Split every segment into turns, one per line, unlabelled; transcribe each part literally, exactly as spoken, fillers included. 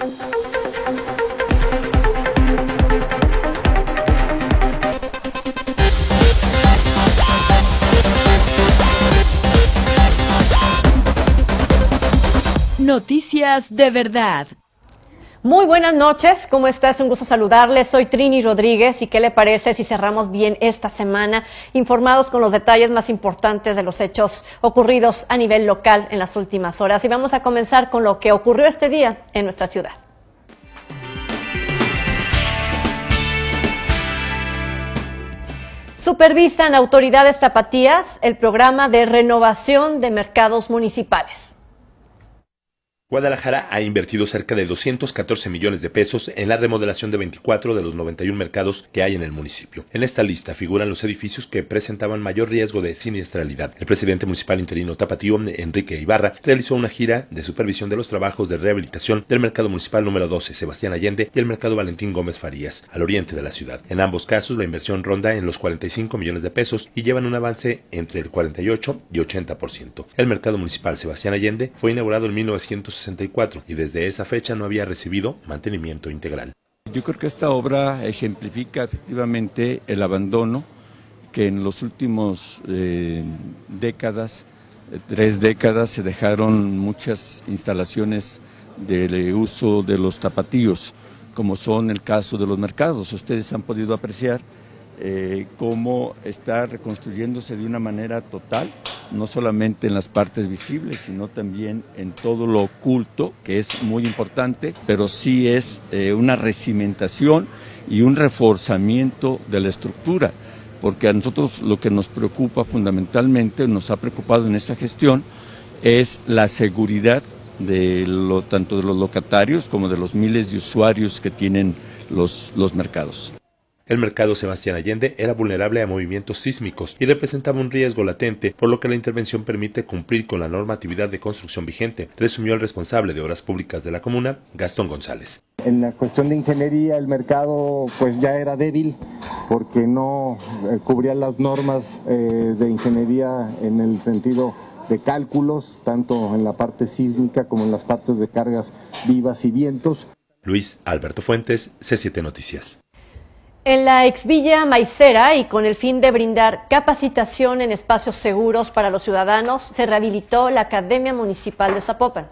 Noticias de verdad.
Muy buenas noches, ¿cómo estás? Un gusto saludarles. Soy Trini Rodríguez y ¿qué le parece si cerramos bien esta semana informados con los detalles más importantes de los hechos ocurridos a nivel local en las últimas horas? Y vamos a comenzar con lo que ocurrió este día en nuestra ciudad. Supervisan autoridades tapatías el programa de renovación de mercados municipales.
Guadalajara ha invertido cerca de doscientos catorce millones de pesos en la remodelación de veinticuatro de los noventa y uno mercados que hay en el municipio. En esta lista figuran los edificios que presentaban mayor riesgo de siniestralidad. El presidente municipal interino tapatío, Enrique Ibarra, realizó una gira de supervisión de los trabajos de rehabilitación del mercado municipal número doce, Sebastián Allende, y el mercado Valentín Gómez Farías, al oriente de la ciudad. En ambos casos, la inversión ronda en los cuarenta y cinco millones de pesos y llevan un avance entre el cuarenta y ocho y ochenta por ciento. El mercado municipal Sebastián Allende fue inaugurado en mil novecientos sesenta y cuatro y desde esa fecha no había recibido mantenimiento integral.
Yo creo que esta obra ejemplifica efectivamente el abandono que en los últimos eh, décadas, eh, tres décadas, se dejaron muchas instalaciones de uso de los tapatíos, como son el caso de los mercados. Ustedes han podido apreciar eh, cómo está reconstruyéndose de una manera total, no solamente en las partes visibles, sino también en todo lo oculto, que es muy importante, pero sí es eh, una recimentación y un reforzamiento de la estructura, porque a nosotros lo que nos preocupa fundamentalmente, nos ha preocupado en esta gestión, es la seguridad de lo, tanto de los locatarios como de los miles de usuarios que tienen los, los mercados.
El mercado Sebastián Allende era vulnerable a movimientos sísmicos y representaba un riesgo latente, por lo que la intervención permite cumplir con la normatividad de construcción vigente, resumió el responsable de Obras Públicas de la comuna, Gastón González.
En la cuestión de ingeniería, el mercado pues ya era débil porque no eh, cubría las normas eh, de ingeniería en el sentido de cálculos, tanto en la parte sísmica como en las partes de cargas vivas y vientos.
Luis Alberto Fuentes, C siete Noticias.
En la exvilla Maicera y con el fin de brindar capacitación en espacios seguros para los ciudadanos, se rehabilitó la Academia Municipal de Zapopan.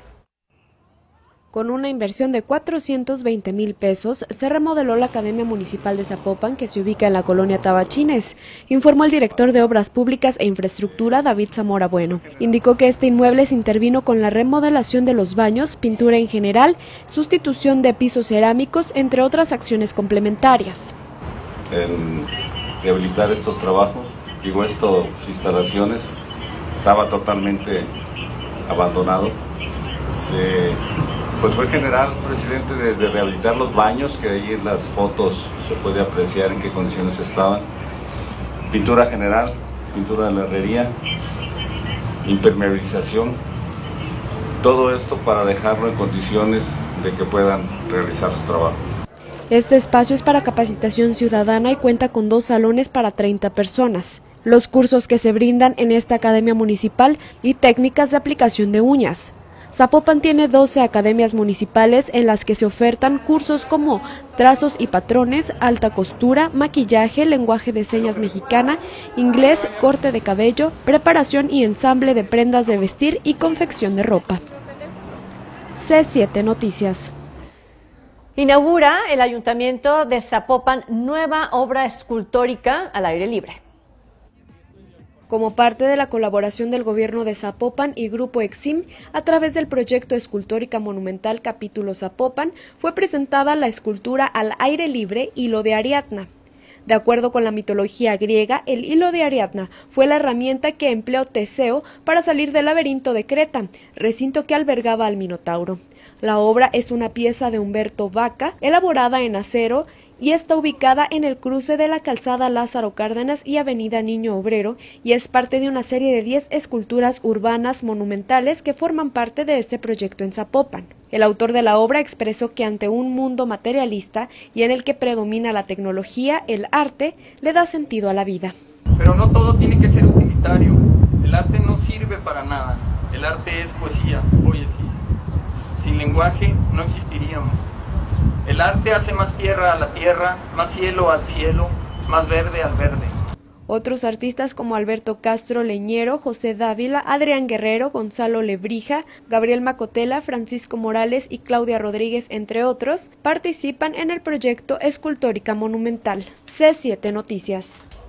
Con una inversión de cuatrocientos veinte mil pesos, se remodeló la Academia Municipal de Zapopan, que se ubica en la colonia Tabachines, informó el director de Obras Públicas e Infraestructura, David Zamora Bueno. Indicó que este inmueble se intervino con la remodelación de los baños, pintura en general, sustitución de pisos cerámicos, entre otras acciones complementarias.
En rehabilitar estos trabajos, digo, estas instalaciones, estaba totalmente abandonado. Se, pues fue general, presidente, desde rehabilitar los baños, que ahí en las fotos se puede apreciar en qué condiciones estaban, pintura general, pintura de la herrería, impermeabilización, todo esto para dejarlo en condiciones de que puedan realizar su trabajo.
Este espacio es para capacitación ciudadana y cuenta con dos salones para treinta personas. Los cursos que se brindan en esta academia municipal y técnicas de aplicación de uñas. Zapopan tiene doce academias municipales en las que se ofertan cursos como trazos y patrones, alta costura, maquillaje, lenguaje de señas mexicana, inglés, corte de cabello, preparación y ensamble de prendas de vestir y confección de ropa. C siete Noticias.
Inaugura el Ayuntamiento de Zapopan nueva obra escultórica al aire libre.
Como parte de la colaboración del gobierno de Zapopan y Grupo Exim, a través del proyecto Escultórica Monumental Capítulo Zapopan, fue presentada la escultura al aire libre Hilo de Ariadna. De acuerdo con la mitología griega, el hilo de Ariadna fue la herramienta que empleó Teseo para salir del laberinto de Creta, recinto que albergaba al Minotauro. La obra es una pieza de Humberto Vaca, elaborada en acero, y está ubicada en el cruce de la calzada Lázaro Cárdenas y avenida Niño Obrero, y es parte de una serie de diez esculturas urbanas monumentales que forman parte de este proyecto en Zapopan. El autor de la obra expresó que ante un mundo materialista y en el que predomina la tecnología, el arte le da sentido a la vida.
Pero no todo tiene que ser utilitario. El arte no sirve para nada. El arte es poesía, poesía. Sin lenguaje no existiríamos. arte hace más tierra a la tierra, más cielo al cielo, más verde al verde.
Otros artistas como Alberto Castro Leñero, José Dávila, Adrián Guerrero, Gonzalo Lebrija, Gabriel Macotela, Francisco Morales y Claudia Rodríguez, entre otros, participan en el proyecto Escultórica Monumental. C siete Noticias.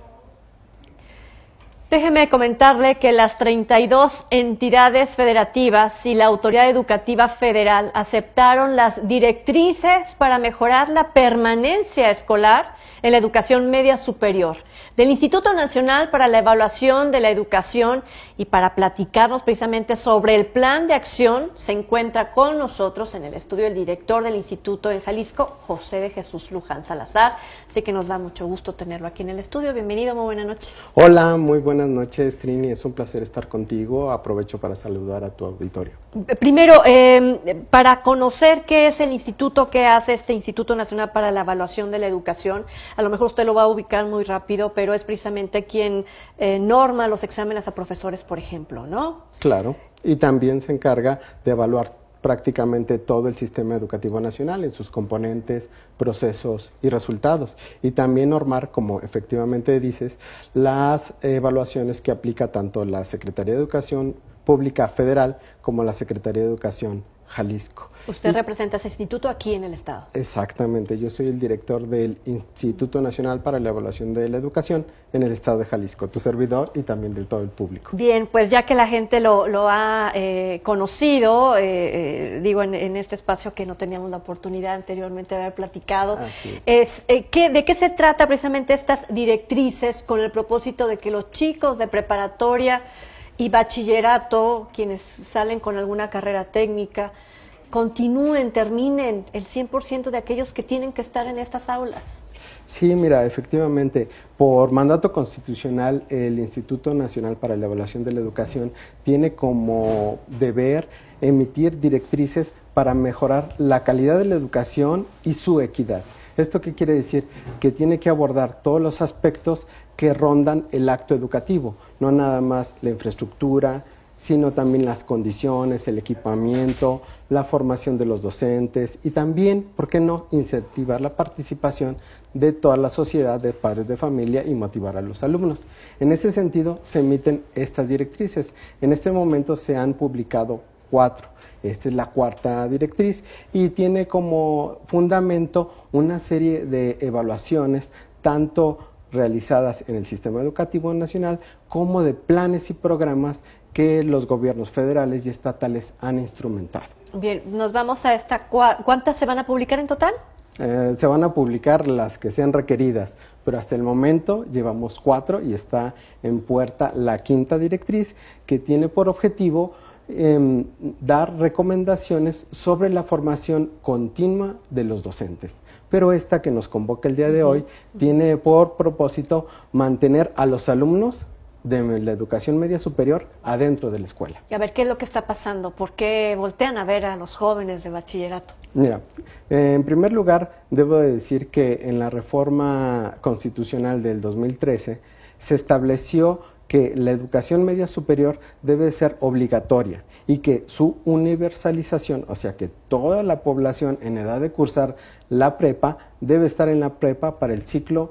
Déjeme comentarle que las treinta y dos entidades federativas y la Autoridad Educativa Federal aceptaron las directrices para mejorar la permanencia escolar en la educación media superior del Instituto Nacional para la Evaluación de la Educación, y para platicarnos precisamente sobre el plan de acción se encuentra con nosotros en el estudio el director del Instituto en Jalisco, José de Jesús Luján Salazar, así que nos da mucho gusto tenerlo aquí en el estudio. Bienvenido, muy buena noche.
Hola, muy buenas noches, Trini, es un placer estar contigo, aprovecho para saludar a tu auditorio.
Primero, eh, para conocer qué es el instituto, qué hace este Instituto Nacional para la Evaluación de la Educación, a lo mejor usted lo va a ubicar muy rápido, pero es precisamente quien eh, norma los exámenes a profesores, por ejemplo, ¿no?
Claro, y también se encarga de evaluar prácticamente todo el sistema educativo nacional en sus componentes, procesos y resultados, y también normar, como efectivamente dices, las evaluaciones que aplica tanto la Secretaría de Educación Pública Federal como la Secretaría de Educación Jalisco.
Usted
y,
representa ese instituto aquí en el estado.
Exactamente, yo soy el director del Instituto Nacional para la Evaluación de la Educación en el estado de Jalisco, tu servidor y también de todo el público.
Bien, pues ya que la gente lo, lo ha eh, conocido, eh, eh, digo en, en este espacio que no teníamos la oportunidad anteriormente de haber platicado,
Así es.
es eh, ¿qué, ¿de qué se trata precisamente estas directrices con el propósito de que los chicos de preparatoria y bachillerato, quienes salen con alguna carrera técnica, continúen, terminen el cien por ciento de aquellos que tienen que estar en estas aulas?
Sí, mira, efectivamente, por mandato constitucional, el Instituto Nacional para la Evaluación de la Educación tiene como deber emitir directrices para mejorar la calidad de la educación y su equidad. ¿Esto qué quiere decir? Que tiene que abordar todos los aspectos que rondan el acto educativo, no nada más la infraestructura, sino también las condiciones, el equipamiento, la formación de los docentes y también, ¿por qué no?, incentivar la participación de toda la sociedad, de padres de familia y motivar a los alumnos. En ese sentido, se emiten estas directrices. En este momento se han publicado cuatro. Esta es la cuarta directriz y tiene como fundamento una serie de evaluaciones, tanto realizadas en el sistema educativo nacional como de planes y programas que los gobiernos federales y estatales han instrumentado.
Bien, nos vamos a esta. ¿Cuántas se van a publicar en total?
Eh, se van a publicar las que sean requeridas, pero hasta el momento llevamos cuatro y está en puerta la quinta directriz, que tiene por objetivo eh, dar recomendaciones sobre la formación continua de los docentes. Pero esta que nos convoca el día de hoy tiene por propósito mantener a los alumnos de la educación media superior adentro de la escuela.
Y a ver, ¿qué es lo que está pasando? ¿Por qué voltean a ver a los jóvenes de bachillerato?
Mira, eh, en primer lugar, debo de decir que en la reforma constitucional del dos mil trece se estableció que la educación media superior debe ser obligatoria y que su universalización, o sea que toda la población en edad de cursar la prepa debe estar en la prepa para el ciclo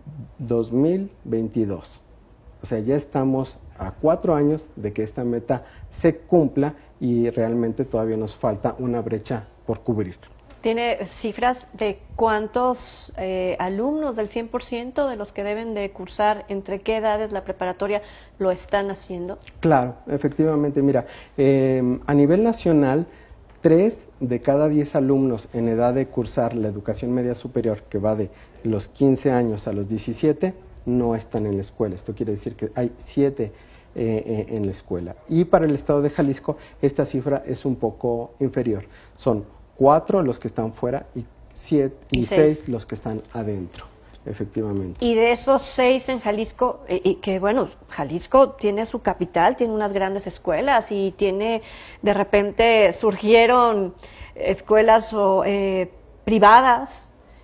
dos mil veintidós. O sea, ya estamos a cuatro años de que esta meta se cumpla y realmente todavía nos falta una brecha por cubrir.
¿Tiene cifras de cuántos eh, alumnos del cien por ciento de los que deben de cursar, entre qué edades la preparatoria lo están haciendo?
Claro, efectivamente, mira, eh, a nivel nacional, tres de cada diez alumnos en edad de cursar la educación media superior, que va de los quince años a los diecisiete, no están en la escuela. Esto quiere decir que hay siete eh, eh, en la escuela. Y para el estado de Jalisco, esta cifra es un poco inferior. Son cuatro los que están fuera y, siete, y, y seis. seis los que están adentro, efectivamente.
Y de esos seis en Jalisco, eh, y que bueno, Jalisco tiene su capital, tiene unas grandes escuelas y tiene, de repente surgieron escuelas o, eh, privadas,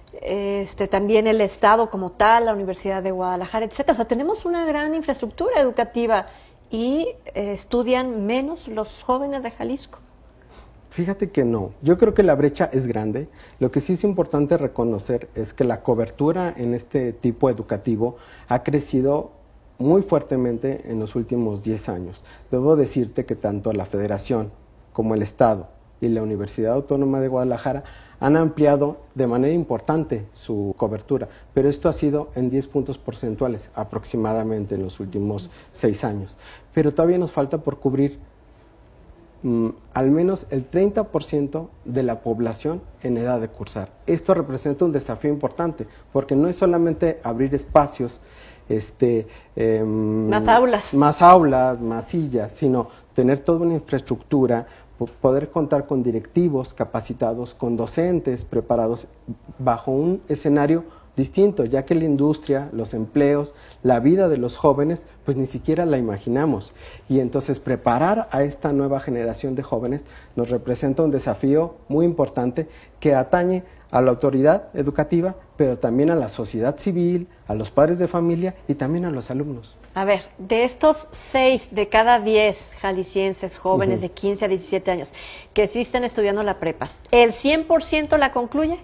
este también el Estado como tal, la Universidad de Guadalajara, etcétera. O sea, tenemos una gran infraestructura educativa y eh, estudian menos los jóvenes de Jalisco.
Fíjate que no, yo creo que la brecha es grande. Lo que sí es importante reconocer es que la cobertura en este tipo educativo ha crecido muy fuertemente en los últimos diez años. Debo decirte que tanto la Federación como el Estado y la Universidad Autónoma de Guadalajara han ampliado de manera importante su cobertura, pero esto ha sido en diez puntos porcentuales aproximadamente en los últimos seis años. Pero todavía nos falta por cubrir mm, al menos el treinta por ciento de la población en edad de cursar. Esto representa un desafío importante, porque no es solamente abrir espacios, este, eh,
más aulas,
más aulas, más sillas, sino tener toda una infraestructura, poder contar con directivos capacitados, con docentes preparados bajo un escenario distinto, ya que la industria, los empleos, la vida de los jóvenes, pues ni siquiera la imaginamos. Y entonces preparar a esta nueva generación de jóvenes nos representa un desafío muy importante que atañe a la autoridad educativa, pero también a la sociedad civil, a los padres de familia y también a los alumnos.
A ver, de estos seis de cada diez jaliscienses jóvenes uh-huh. de quince a diecisiete años que sí están estudiando la prepa, ¿el cien por ciento la concluye?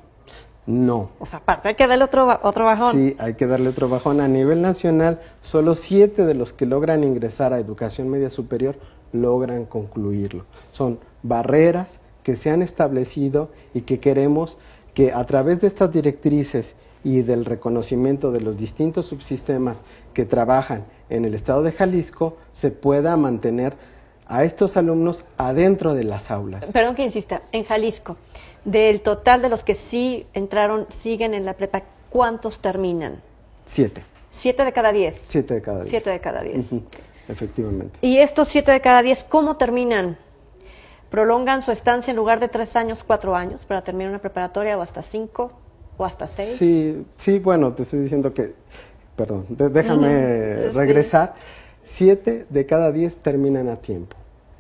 No.
O sea, aparte hay que darle otro, otro bajón.
Sí, hay que darle otro bajón. A nivel nacional, solo siete de los que logran ingresar a educación media superior logran concluirlo. Son barreras que se han establecido y que queremos que a través de estas directrices y del reconocimiento de los distintos subsistemas que trabajan en el estado de Jalisco, se pueda mantener a estos alumnos adentro de las aulas.
Perdón que insista, en Jalisco, del total de los que sí entraron, siguen en la prepa, ¿cuántos terminan?
Siete.
¿Siete de cada diez?
Siete de cada diez.
Siete de cada diez.
Uh-huh. Efectivamente.
¿Y estos siete de cada diez cómo terminan? ¿Prolongan su estancia en lugar de tres años, cuatro años para terminar una preparatoria o hasta cinco o hasta seis?
Sí, sí, bueno, te estoy diciendo que, perdón, de, déjame uh-huh. regresar. Sí. Siete de cada diez terminan a tiempo.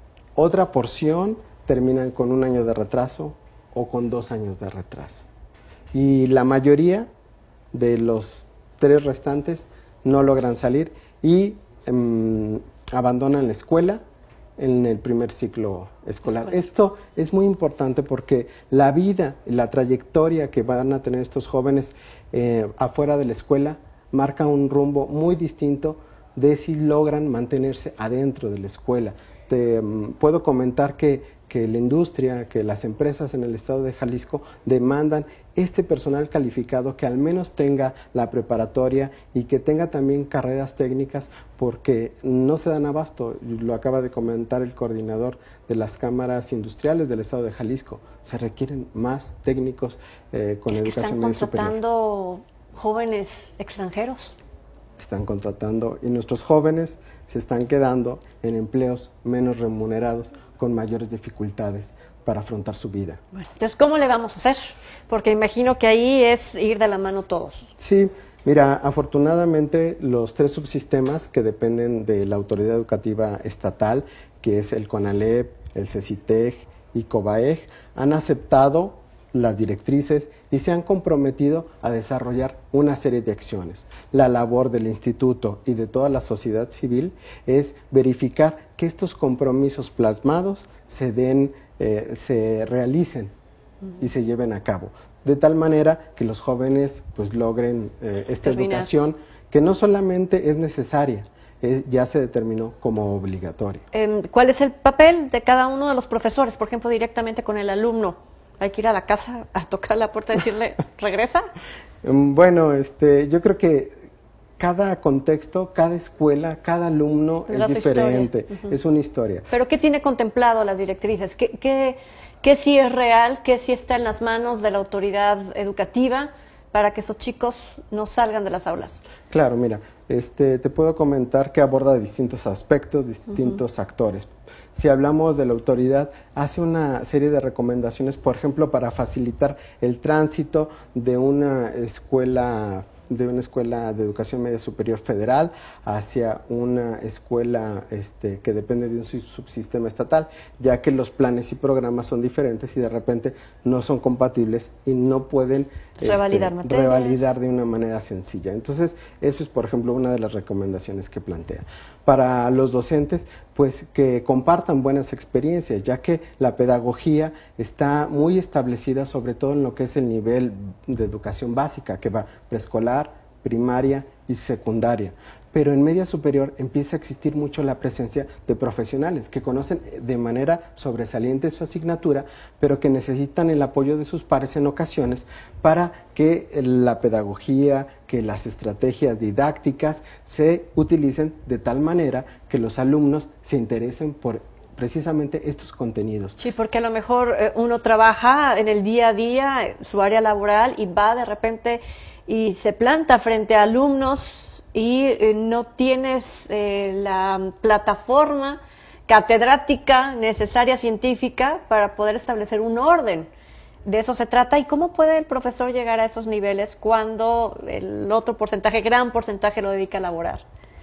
Otra porción terminan con un año de retraso o con dos años de retraso. Y la mayoría de los tres restantes no logran salir y um, abandonan la escuela en el primer ciclo escolar. Escuela. Esto es muy importante porque la vida, la trayectoria que van a tener estos jóvenes eh, afuera de la escuela marca un rumbo muy distinto de si logran mantenerse adentro de la escuela. Te um, puedo comentar que que la industria, que las empresas en el estado de Jalisco demandan este personal calificado que al menos tenga la preparatoria y que tenga también carreras técnicas, porque no se dan abasto. Lo acaba de comentar el coordinador de las cámaras industriales del estado de Jalisco. Se requieren más técnicos eh, con
es
educación
que
media superior.
¿Están contratando jóvenes extranjeros?
Están contratando y nuestros jóvenes se están quedando en empleos menos remunerados con mayores dificultades para afrontar su vida.
Bueno, entonces, ¿cómo le vamos a hacer? Porque imagino que ahí es ir de la mano todos.
Sí, mira, afortunadamente los tres subsistemas que dependen de la autoridad educativa estatal, que es el CONALEP, el CECITEG y COBAEG, han aceptado las directrices y se han comprometido a desarrollar una serie de acciones. La labor del instituto y de toda la sociedad civil es verificar que estos compromisos plasmados se den, eh, se realicen uh-huh. y se lleven a cabo, de tal manera que los jóvenes pues logren eh, esta Terminar. educación que no solamente es necesaria, eh, ya se determinó como obligatoria.
Eh, ¿Cuál es el papel de cada uno de los profesores, por ejemplo, directamente con el alumno? ¿Hay que ir a la casa a tocar la puerta y decirle, regresa?
Bueno, este, yo creo que cada contexto, cada escuela, cada alumno es, es diferente, uh-huh. es una historia.
¿Pero qué tiene contemplado las directrices? ¿Qué, qué, qué sí es real? ¿Qué sí está en las manos de la autoridad educativa para que esos chicos no salgan de las aulas?
Claro, mira, este, te puedo comentar que aborda distintos aspectos, distintos uh-huh. actores. Si hablamos de la autoridad, hace una serie de recomendaciones, por ejemplo, para facilitar el tránsito de una escuela de una escuela de educación media superior federal hacia una escuela este, que depende de un subsistema estatal, ya que los planes y programas son diferentes y de repente no son compatibles y no pueden
revalidar,
este, revalidar de una manera sencilla. Entonces, eso es, por ejemplo, una de las recomendaciones que plantea. Para los docentes, pues que compartan buenas experiencias, ya que la pedagogía está muy establecida sobre todo en lo que es el nivel de educación básica, que va preescolar, primaria y secundaria. Pero en media superior empieza a existir mucho la presencia de profesionales que conocen de manera sobresaliente su asignatura, pero que necesitan el apoyo de sus pares en ocasiones para que la pedagogía, que las estrategias didácticas se utilicen de tal manera que los alumnos se interesen por precisamente estos contenidos.
Sí, porque a lo mejor eh, uno trabaja en el día a día, eh, su área laboral, y va de repente y se planta frente a alumnos y eh, no tienes eh, la plataforma catedrática necesaria, científica, para poder establecer un orden. De eso se trata. ¿Y cómo puede el profesor llegar a esos niveles cuando el otro porcentaje, gran porcentaje, lo dedica a laborar?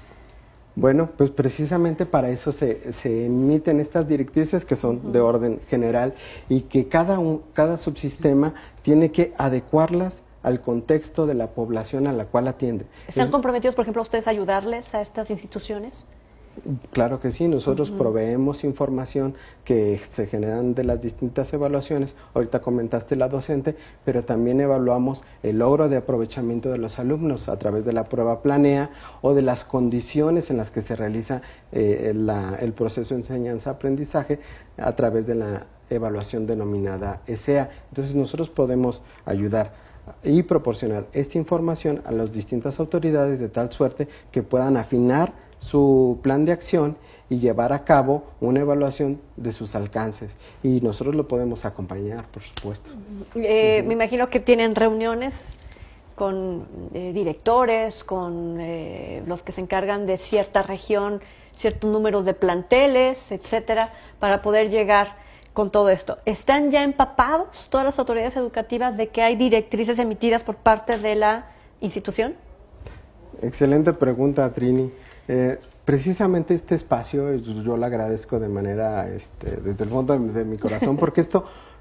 Bueno, pues precisamente para eso se, se emiten estas directrices que son uh-huh. de orden general y que cada, un, cada subsistema tiene que adecuarlas al contexto de la población a la cual atiende.
¿Están
es,
comprometidos, por ejemplo, ustedes a ayudarles a estas instituciones?
Claro que sí, nosotros uh-huh. proveemos información que se generan de las distintas evaluaciones. Ahorita comentaste la docente, pero también evaluamos el logro de aprovechamiento de los alumnos a través de la prueba Planea o de las condiciones en las que se realiza eh, la, el proceso de enseñanza-aprendizaje a través de la evaluación denominada E S E A. Entonces nosotros podemos ayudar y proporcionar esta información a las distintas autoridades de tal suerte que puedan afinar su plan de acción y llevar a cabo una evaluación de sus alcances. Y nosotros lo podemos acompañar, por supuesto.
Eh,
uh-huh.
Me imagino que tienen reuniones con eh, directores, con eh, los que se encargan de cierta región, ciertos números de planteles, etcétera, para poder llegar con todo esto. ¿Están ya empapados todas las autoridades educativas de que hay directrices emitidas por parte de la institución?
Excelente pregunta, Trini. Eh, precisamente este espacio yo le agradezco de manera, este, desde el fondo de, de mi corazón, porque esto,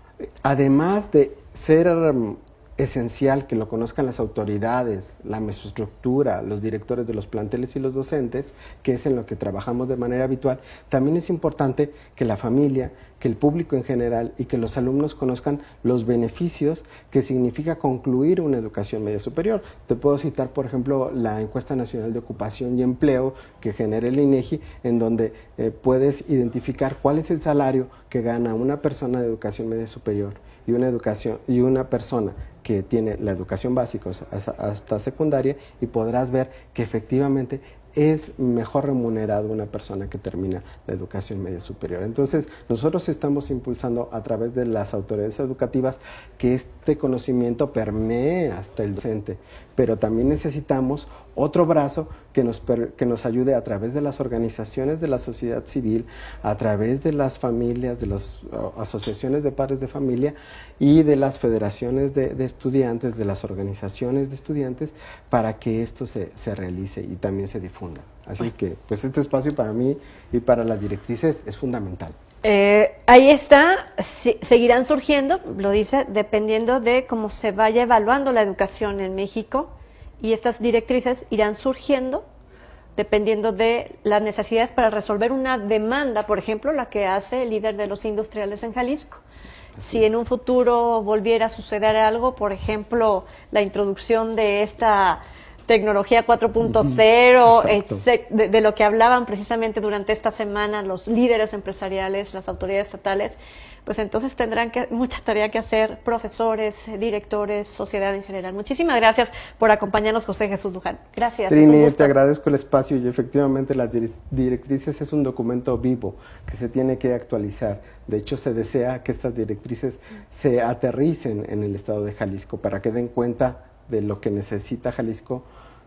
además de ser um, esencial que lo conozcan las autoridades, la mesoestructura, los directores de los planteles y los docentes, que es en lo que trabajamos de manera habitual, también es importante que la familia, que el público en general y que los alumnos conozcan los beneficios que significa concluir una educación media superior. Te puedo citar, por ejemplo, la encuesta nacional de ocupación y empleo que genera el INEGI, en donde eh, puedes identificar cuál es el salario que gana una persona de educación media superior y una educación y una persona que tiene la educación básica hasta, hasta secundaria, y podrás ver que efectivamente es mejor remunerado una persona que termina la educación media superior. Entonces, nosotros estamos impulsando a través de las autoridades educativas que este conocimiento permee hasta el docente, pero también necesitamos otro brazo que nos, que nos ayude a través de las organizaciones de la sociedad civil, a través de las familias, de las uh, asociaciones de padres de familia y de las federaciones de, de estudiantes, de las organizaciones de estudiantes, para que esto se, se realice y también se difunda. Así es que, pues este espacio para mí y para las directrices es fundamental.
Eh, ahí está, si, seguirán surgiendo, lo dice, dependiendo de cómo se vaya evaluando la educación en México, y estas directrices irán surgiendo dependiendo de las necesidades para resolver una demanda, por ejemplo, la que hace el líder de los industriales en Jalisco. Si en un futuro volviera a suceder algo, por ejemplo, la introducción de esta tecnología cuatro punto cero, de, de lo que hablaban precisamente durante esta semana los líderes empresariales, las autoridades estatales, pues entonces tendrán que, mucha tarea que hacer profesores, directores, sociedad en general. Muchísimas gracias por acompañarnos, José Jesús Luján. Gracias.
Trini, te agradezco el espacio y efectivamente las directrices es un documento vivo que se tiene que actualizar. De hecho, se desea que estas directrices se aterricen en el estado de Jalisco para que den cuenta de lo que necesita Jalisco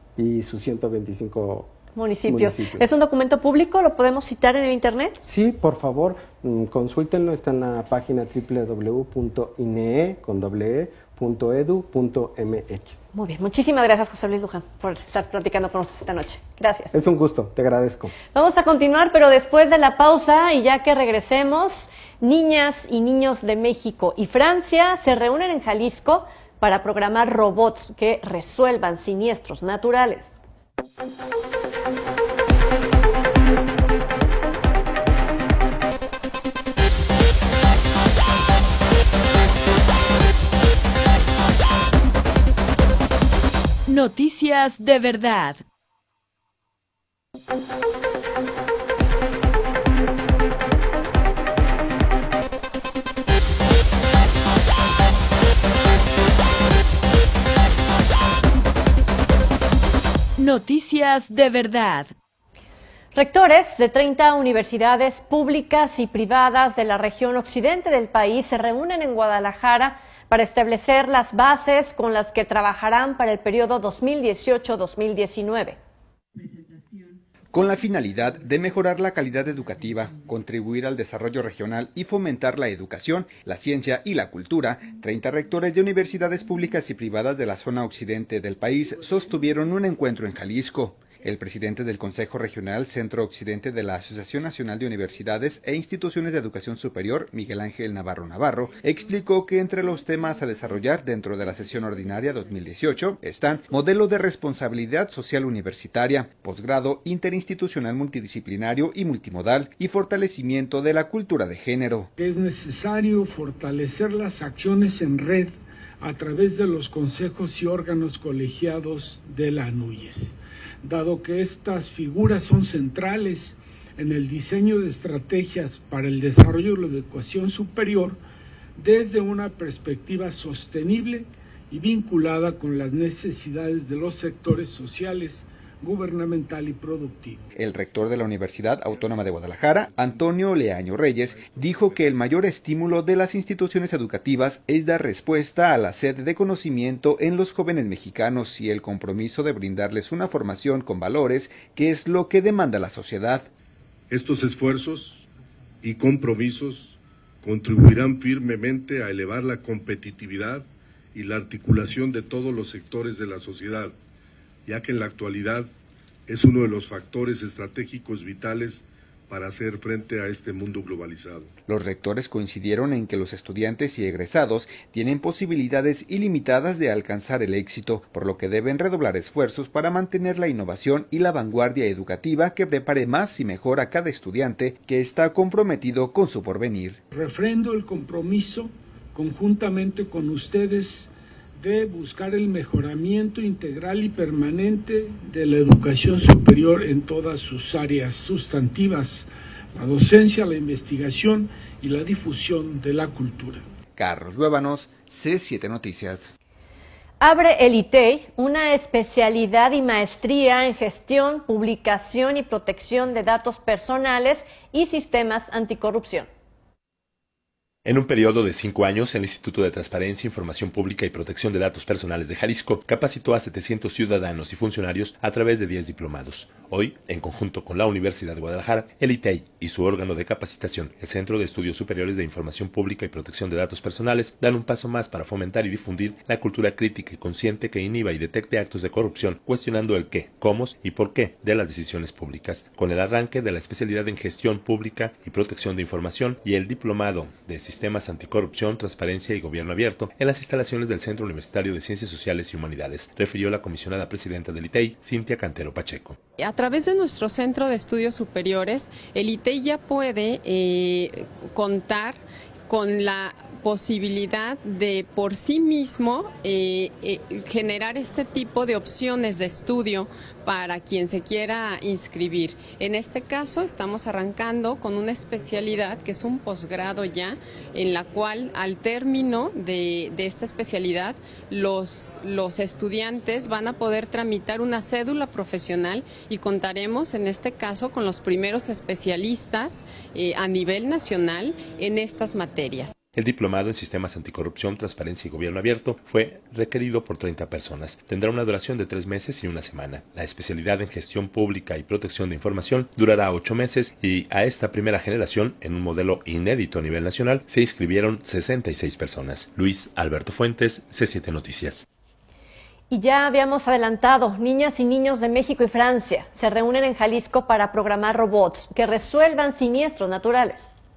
y sus ciento veinticinco
municipios.
municipios.
¿Es un documento público? ¿Lo podemos citar en el internet?
Sí, por favor, consúltenlo, está en la página doble u doble u doble u punto i n e con doble e punto edu punto m x.
Muy bien, muchísimas gracias, José Luis Luján, por estar platicando con nosotros esta noche. Gracias.
Es un gusto, te agradezco.
Vamos a continuar, pero después de la pausa, y ya que regresemos, niñas y niños de México y Francia se reúnen en Jalisco para programar robots que resuelvan siniestros naturales.
Noticias de verdad. Noticias de verdad.
Rectores de treinta universidades públicas y privadas de la región occidente del país se reúnen en Guadalajara para establecer las bases con las que trabajarán para el periodo dos mil dieciocho a dos mil diecinueve.
Con la finalidad de mejorar la calidad educativa, contribuir al desarrollo regional y fomentar la educación, la ciencia y la cultura, treinta rectores de universidades públicas y privadas de la zona occidente del país sostuvieron un encuentro en Jalisco. El presidente del Consejo Regional Centro Occidente de la Asociación Nacional de Universidades e Instituciones de Educación Superior, Miguel Ángel Navarro Navarro, explicó que entre los temas a desarrollar dentro de la sesión ordinaria dos mil dieciocho están modelo de responsabilidad social universitaria, posgrado interinstitucional multidisciplinario y multimodal y fortalecimiento de la cultura de género.
Es necesario fortalecer las acciones en red a través de los consejos y órganos colegiados de la ANUYES, dado que estas figuras son centrales en el diseño de estrategias para el desarrollo de la educación superior desde una perspectiva sostenible y vinculada con las necesidades de los sectores sociales, gubernamental y productivo.
El rector de la Universidad Autónoma de Guadalajara, Antonio Leaño Reyes, dijo que el mayor estímulo de las instituciones educativas es dar respuesta a la sed de conocimiento en los jóvenes mexicanos y el compromiso de brindarles una formación con valores, que es lo que demanda la sociedad.
Estos esfuerzos y compromisos contribuirán firmemente a elevar la competitividad y la articulación de todos los sectores de la sociedad, ya que en la actualidad es uno de los factores estratégicos vitales para hacer frente a este mundo globalizado.
Los rectores coincidieron en que los estudiantes y egresados tienen posibilidades ilimitadas de alcanzar el éxito, por lo que deben redoblar esfuerzos para mantener la innovación y la vanguardia educativa que prepare más y mejor a cada estudiante que está comprometido con su porvenir.
Refrendo el compromiso conjuntamente con ustedes de buscar el mejoramiento integral y permanente de la educación superior en todas sus áreas sustantivas, la docencia, la investigación y la difusión de la cultura.
Carlos Luébanos, C siete Noticias.
Abre el I T E I una especialidad y maestría en gestión, publicación y protección de datos personales y sistemas anticorrupción.
En un periodo de cinco años, el Instituto de Transparencia, Información Pública y Protección de Datos Personales de Jalisco capacitó a setecientos ciudadanos y funcionarios a través de diez diplomados. Hoy, en conjunto con la Universidad de Guadalajara, el I T E I y su órgano de capacitación, el Centro de Estudios Superiores de Información Pública y Protección de Datos Personales, dan un paso más para fomentar y difundir la cultura crítica y consciente que inhiba y detecte actos de corrupción, cuestionando el qué, cómo y por qué de las decisiones públicas. Con el arranque de la especialidad en Gestión Pública y Protección de Información y el diplomado de Sistemas Anticorrupción, Transparencia y Gobierno Abierto en las instalaciones del Centro Universitario de Ciencias Sociales y Humanidades, refirió la comisionada presidenta del I T E I, Cintia Cantero Pacheco.
A través de nuestro Centro de Estudios Superiores, el I T E I ya puede eh, contar con la posibilidad de por sí mismo eh, eh, generar este tipo de opciones de estudio para quien se quiera inscribir. En este caso estamos arrancando con una especialidad que es un posgrado ya, en la cual al término de, de esta especialidad los, los estudiantes van a poder tramitar una cédula profesional y contaremos en este caso con los primeros especialistas eh, a nivel nacional en estas materias.
El diplomado en Sistemas Anticorrupción, Transparencia y Gobierno Abierto fue requerido por treinta personas. Tendrá una duración de tres meses y una semana. La especialidad en Gestión Pública y Protección de Información durará ocho meses y a esta primera generación, en un modelo inédito a nivel nacional, se inscribieron sesenta y seis personas. Luis Alberto Fuentes, C siete Noticias.
Y ya habíamos adelantado, niñas y niños de México y Francia se reúnen en Jalisco para programar robots que resuelvan siniestros naturales.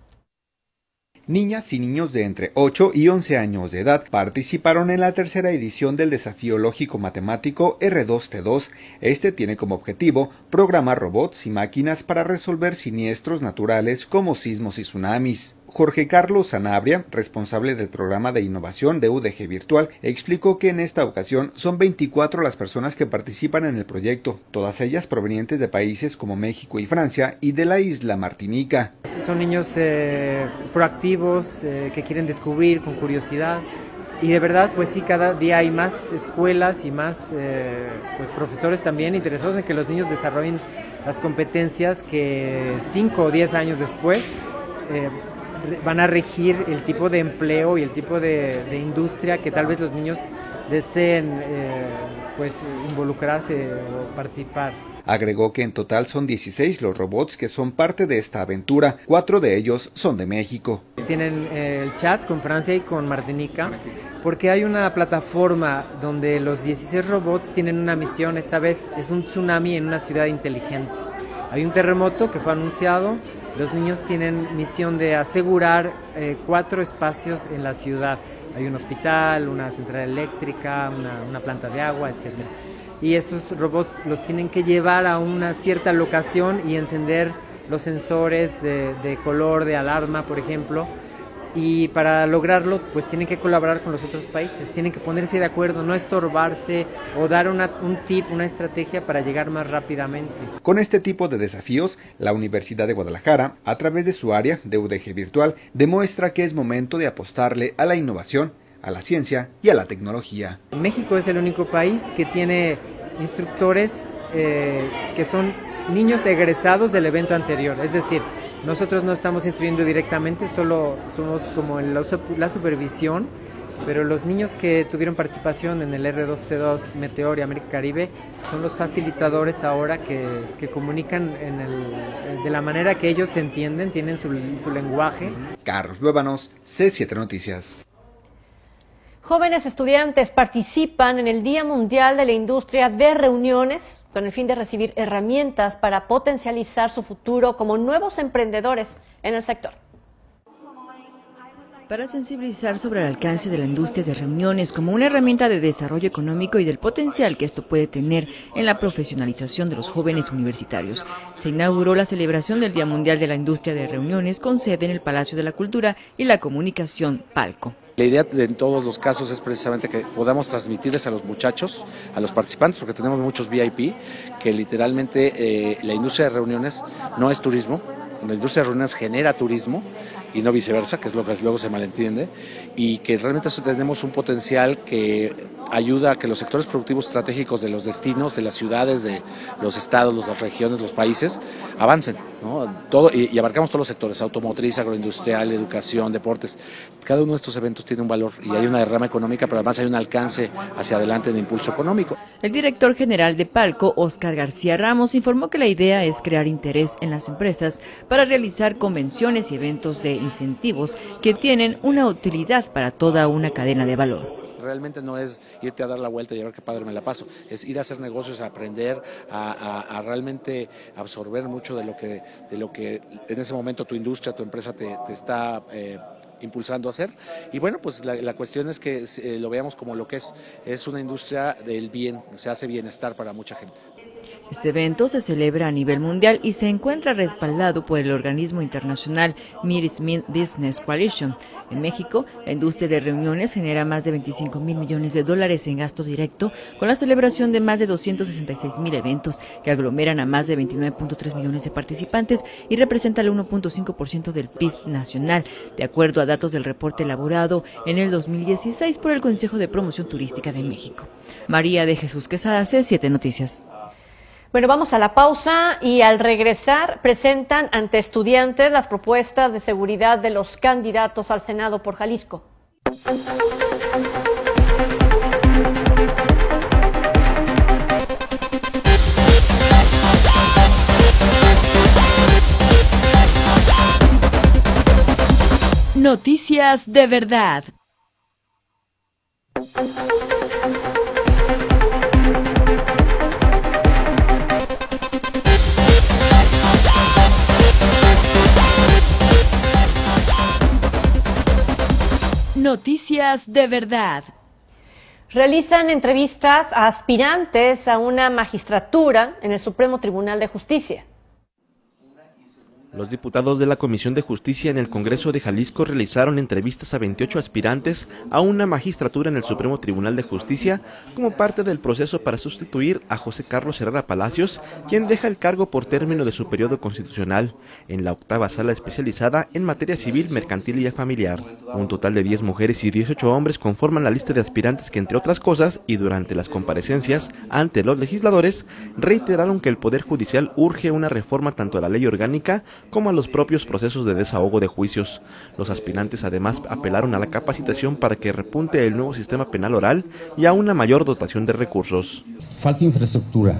Niñas y niños de entre ocho y once años de edad participaron en la tercera edición del desafío lógico-matemático R dos T dos. Este tiene como objetivo programar robots y máquinas para resolver siniestros naturales como sismos y tsunamis. Jorge Carlos Sanabria, responsable del programa de innovación de U D G Virtual, explicó que en esta ocasión son veinticuatro las personas que participan en el proyecto, todas ellas provenientes de países como México y Francia y de la isla Martinica.
Son niños eh, proactivos, eh, que quieren descubrir con curiosidad. Y de verdad, pues sí, cada día hay más escuelas y más eh, pues profesores también interesados en que los niños desarrollen las competencias que cinco o diez años después eh, van a regir el tipo de empleo y el tipo de, de industria que tal vez los niños deseen eh, pues involucrarse o participar.
Agregó que en total son dieciséis los robots que son parte de esta aventura, cuatro de ellos son de México.
Tienen eh, el chat con Francia y con Martinica, porque hay una plataforma donde los dieciséis robots tienen una misión, esta vez es un tsunami en una ciudad inteligente. Hay un terremoto que fue anunciado, los niños tienen misión de asegurar eh, cuatro espacios en la ciudad. Hay un hospital, una central eléctrica, una, una planta de agua, etcétera. Y esos robots los tienen que llevar a una cierta locación y encender los sensores de, de color, de alarma, por ejemplo. Y para lograrlo, pues tienen que colaborar con los otros países, tienen que ponerse de acuerdo, no estorbarse o dar una, un tip, una estrategia para llegar más rápidamente.
Con este tipo de desafíos, la Universidad de Guadalajara, a través de su área de U D G Virtual, demuestra que es momento de apostarle a la innovación, a la ciencia y a la tecnología.
México es el único país que tiene instructores eh, que son niños egresados del evento anterior, es decir, nosotros no estamos instruyendo directamente, solo somos como en la, la supervisión, pero los niños que tuvieron participación en el R dos T dos Meteor y América Caribe son los facilitadores ahora que, que comunican en el, de la manera que ellos se entienden, tienen su, su lenguaje.
Carlos Luébanos, C siete Noticias.
Jóvenes estudiantes participan en el Día Mundial de la Industria de Reuniones con el fin de recibir herramientas para potencializar su futuro como nuevos emprendedores en el sector.
Para sensibilizar sobre el alcance de la industria de reuniones como una herramienta de desarrollo económico y del potencial que esto puede tener en la profesionalización de los jóvenes universitarios, se inauguró la celebración del Día Mundial de la Industria de Reuniones con sede en el Palacio de la Cultura y la Comunicación Palco.
La idea de, en todos los casos es precisamente que podamos transmitirles a los muchachos, a los participantes, porque tenemos muchos V I P, que literalmente eh, la industria de reuniones no es turismo, la industria de reuniones genera turismo y no viceversa, que es lo que luego se malentiende, y que realmente tenemos un potencial que ayuda a que los sectores productivos estratégicos de los destinos, de las ciudades, de los estados, las regiones, los países, avancen, ¿no? Todo, y, y abarcamos todos los sectores, automotriz, agroindustrial, educación, deportes. Cada uno de estos eventos tiene un valor y hay una derrama económica, pero además hay un alcance hacia adelante de impulso económico.
El director general de Palco, Óscar García Ramos, informó que la idea es crear interés en las empresas para realizar convenciones y eventos de incentivos que tienen una utilidad para toda una cadena de valor.
Realmente no es irte a dar la vuelta y a ver qué padre me la paso, es ir a hacer negocios, a aprender, a, a, a realmente absorber mucho de lo que de lo que en ese momento tu industria, tu empresa te, te está eh, impulsando a hacer. Y bueno, pues la, la cuestión es que eh, lo veamos como lo que es, es una industria del bien, se hace bienestar para mucha gente.
Este evento se celebra a nivel mundial y se encuentra respaldado por el organismo internacional Meet Smith Business Coalition. En México, la industria de reuniones genera más de veinticinco mil millones de dólares en gasto directo, con la celebración de más de doscientos sesenta y seis mil eventos que aglomeran a más de veintinueve punto tres millones de participantes y representa el uno punto cinco por ciento del P I B nacional, de acuerdo a datos del reporte elaborado en el dos mil dieciséis por el Consejo de Promoción Turística de México. María de Jesús Quesada, C siete Noticias.
Bueno, vamos a la pausa y al regresar presentan ante estudiantes las propuestas de seguridad de los candidatos al Senado por Jalisco.
Noticias de verdad. Noticias de verdad.
Realizan entrevistas a aspirantes a una magistratura en el Supremo Tribunal de Justicia.
Los diputados de la Comisión de Justicia en el Congreso de Jalisco realizaron entrevistas a veintiocho aspirantes a una magistratura en el Supremo Tribunal de Justicia como parte del proceso para sustituir a José Carlos Herrera Palacios, quien deja el cargo por término de su periodo constitucional en la octava sala especializada en materia civil, mercantil y familiar. Un total de diez mujeres y dieciocho hombres conforman la lista de aspirantes que, entre otras cosas, y durante las comparecencias ante los legisladores, reiteraron que el Poder Judicial urge una reforma tanto a la ley orgánica como a los propios procesos de desahogo de juicios. Los aspirantes además apelaron a la capacitación para que repunte el nuevo sistema penal oral y a una mayor dotación de recursos.
Falta infraestructura,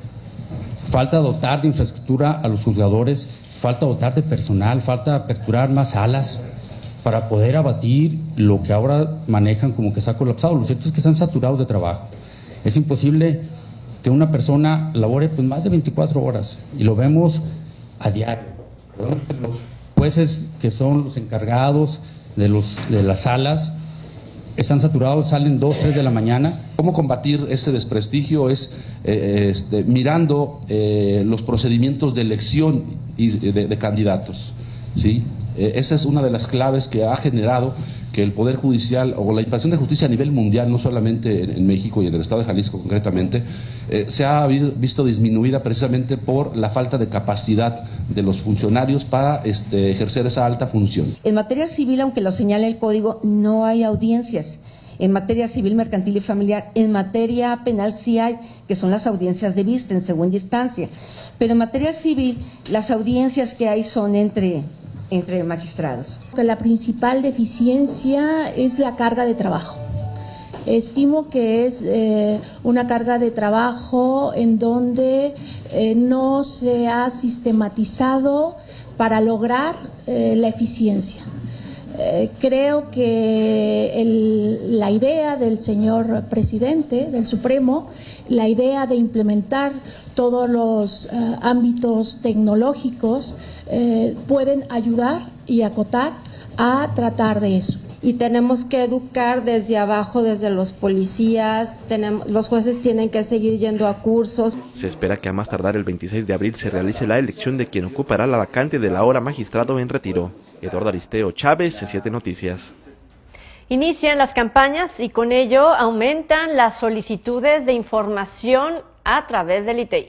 falta dotar de infraestructura a los juzgadores, falta dotar de personal, falta aperturar más salas para poder abatir lo que ahora manejan como que se ha colapsado. Lo cierto es que están saturados de trabajo. Es imposible que una persona labore pues más de veinticuatro horas y lo vemos a diario. Los jueces que son los encargados de, los, de las salas están saturados, salen dos, tres de la mañana.
¿Cómo combatir ese desprestigio? Es eh, este, mirando eh, los procedimientos de elección y de, de candidatos, ¿sí? Eh, esa es una de las claves que ha generado que el Poder Judicial o la impartición de justicia a nivel mundial, no solamente en, en México y en el estado de Jalisco concretamente, eh, se ha visto disminuida precisamente por la falta de capacidad de los funcionarios para este, ejercer esa alta función.
En materia civil, aunque lo señala el código, no hay audiencias. En materia civil, mercantil y familiar, en materia penal sí hay, que son las audiencias de vista en segunda instancia. Pero en materia civil, las audiencias que hay son entre... entre magistrados.
La principal deficiencia es la carga de trabajo. Estimo que es eh, una carga de trabajo en donde eh, no se ha sistematizado para lograr eh, la eficiencia. Eh, creo que el, la idea del señor presidente del Supremo, la idea de implementar todos los uh, ámbitos tecnológicos eh, pueden ayudar y acotar a tratar de eso.
Y tenemos que educar desde abajo, desde los policías, tenemos, los jueces tienen que seguir yendo a cursos.
Se espera que a más tardar el veintiséis de abril se realice la elección de quien ocupará la vacante del ahora magistrado en retiro. Eduardo Aristeo Chávez, C siete Noticias.
Inician las campañas y con ello aumentan las solicitudes de información a través del I T E I.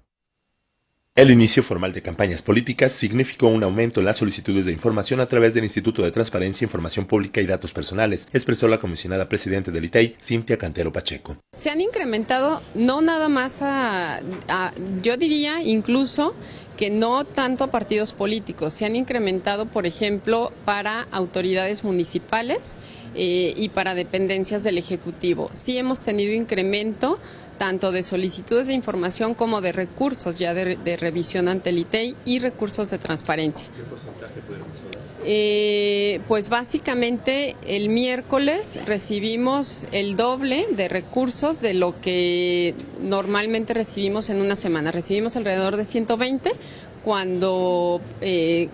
El inicio formal de campañas políticas significó un aumento en las solicitudes de información a través del Instituto de Transparencia, Información Pública y Datos Personales, expresó la comisionada presidente del I T E I, Cintia Cantero Pacheco.
Se han incrementado no nada más a, a, yo diría incluso que no tanto a partidos políticos, se han incrementado, por ejemplo, para autoridades municipales eh, y para dependencias del Ejecutivo. Sí hemos tenido incremento tanto de solicitudes de información como de recursos ya de, de revisión ante el I T E I y recursos de transparencia.
¿Qué porcentaje podemos hablar?
Eh, pues básicamente el miércoles recibimos el doble de recursos de lo que normalmente recibimos en una semana. Recibimos alrededor de ciento veinte cuando... Eh,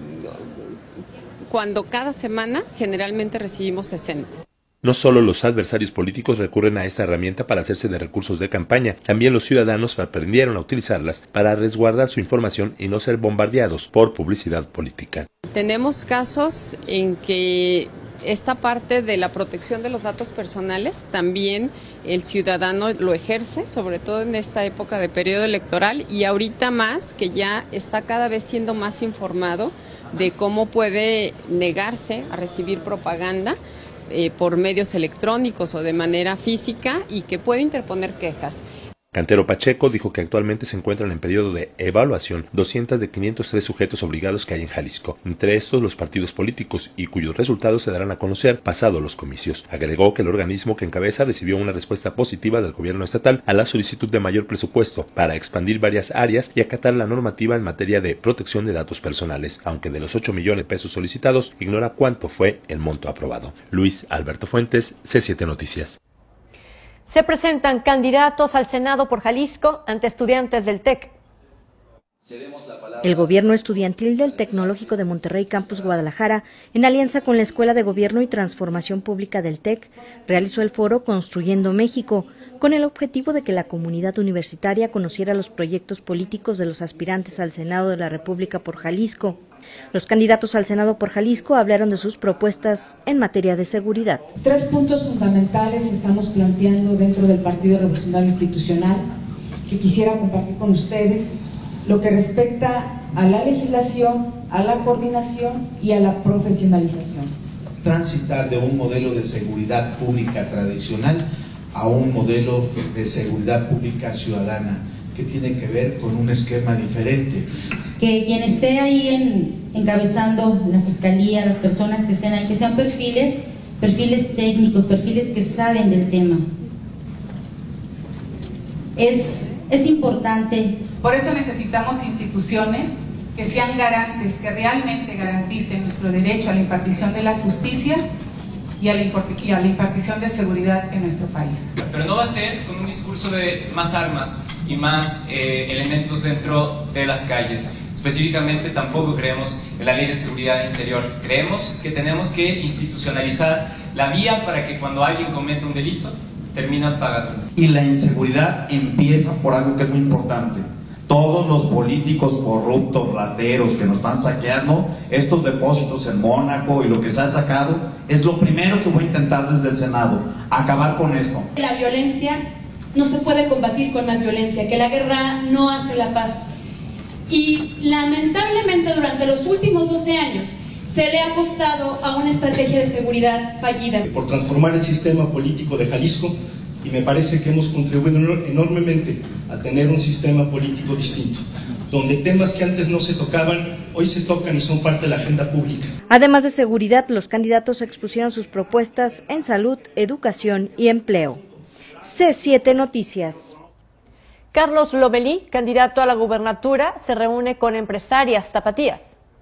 cuando cada semana generalmente recibimos sesenta.
No solo los adversarios políticos recurren a esta herramienta para hacerse de recursos de campaña, también los ciudadanos aprendieron a utilizarlas para resguardar su información y no ser bombardeados por publicidad política.
Tenemos casos en que esta parte de la protección de los datos personales también el ciudadano lo ejerce, sobre todo en esta época de periodo electoral y ahorita más, que ya está cada vez siendo más informado de cómo puede negarse a recibir propaganda eh, por medios electrónicos o de manera física y que puede interponer quejas.
Cantero Pacheco dijo que actualmente se encuentran en periodo de evaluación doscientos de quinientos tres sujetos obligados que hay en Jalisco, entre estos los partidos políticos y cuyos resultados se darán a conocer pasado los comicios. Agregó que el organismo que encabeza recibió una respuesta positiva del gobierno estatal a la solicitud de mayor presupuesto para expandir varias áreas y acatar la normativa en materia de protección de datos personales, aunque de los ocho millones de pesos solicitados ignora cuánto fue el monto aprobado. Luis Alberto Fuentes, C siete Noticias.
Se presentan candidatos al Senado por Jalisco ante estudiantes del TEC.
El gobierno estudiantil del Tecnológico de Monterrey Campus Guadalajara, en alianza con la Escuela de Gobierno y Transformación Pública del TEC, realizó el foro Construyendo México, con el objetivo de que la comunidad universitaria conociera los proyectos políticos de los aspirantes al Senado de la República por Jalisco. Los candidatos al Senado por Jalisco hablaron de sus propuestas en materia de seguridad.
Tres puntos fundamentales estamos planteando dentro del Partido Revolucionario Institucional que quisiera compartir con ustedes, lo que respecta a la legislación, a la coordinación y a la profesionalización.
Transitar de un modelo de seguridad pública tradicional a un modelo de seguridad pública ciudadana, que tiene que ver con un esquema diferente.
Que quien esté ahí en, encabezando la Fiscalía, las personas que estén ahí, que sean perfiles, perfiles técnicos, perfiles que saben del tema. Es, es importante.
Por eso necesitamos instituciones que sean garantes, que realmente garanticen nuestro derecho a la impartición de la justicia y a la, y a la impartición de seguridad en nuestro país.
Pero no va a ser con un discurso de más armas y más eh, elementos dentro de las calles. Específicamente tampoco creemos en la Ley de Seguridad Interior. Creemos que tenemos que institucionalizar la vía para que cuando alguien cometa un delito, termina pagando.
Y la inseguridad empieza por algo que es muy importante. Todos los políticos corruptos, rateros que nos están saqueando estos depósitos en Mónaco y lo que se ha sacado, es lo primero que voy a intentar desde el Senado, acabar con esto.
La violencia no se puede combatir con más violencia, que la guerra no hace la paz. Y lamentablemente durante los últimos doce años se le ha apostado a una estrategia de seguridad fallida.
Por transformar el sistema político de Jalisco, y me parece que hemos contribuido enormemente a tener un sistema político distinto, donde temas que antes no se tocaban, hoy se tocan y son parte de la agenda pública.
Además de seguridad, los candidatos expusieron sus propuestas en salud, educación y empleo. C siete Noticias.
Carlos Lomelí, candidato a la gubernatura, se reúne con empresarias tapatías.